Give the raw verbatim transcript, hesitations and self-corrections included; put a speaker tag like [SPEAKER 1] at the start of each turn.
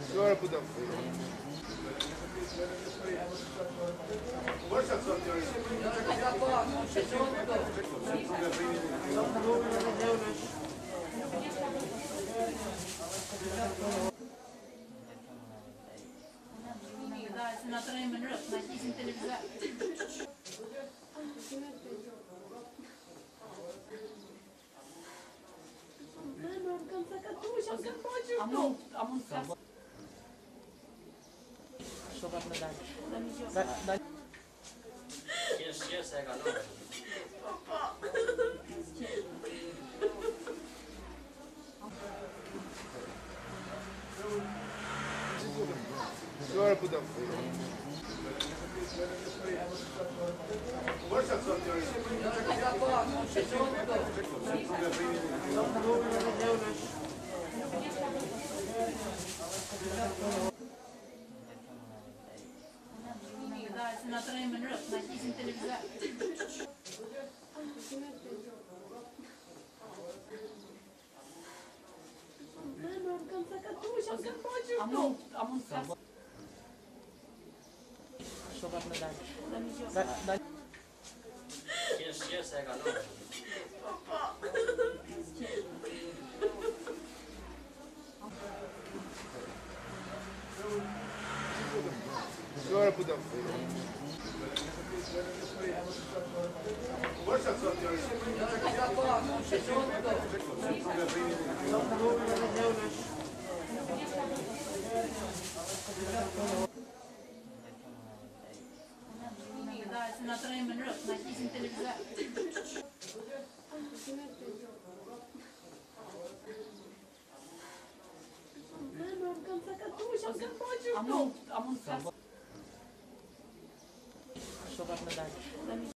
[SPEAKER 1] Agora podemos.
[SPEAKER 2] Senatorn är med röst, men inte televisor. Amor, amor,
[SPEAKER 3] Sobat medalha.
[SPEAKER 4] Yes, yes, I got it.
[SPEAKER 1] Agora podemos.
[SPEAKER 2] Senatorn är med röst, men inte televisor. Amor, amor,
[SPEAKER 3] Sobat medalha.
[SPEAKER 4] Yes, yes, I got it.
[SPEAKER 1] Agora podemos.
[SPEAKER 2] Senatorn är med röst, men inte televisor. Amor, amor,
[SPEAKER 3] Sobat medalha.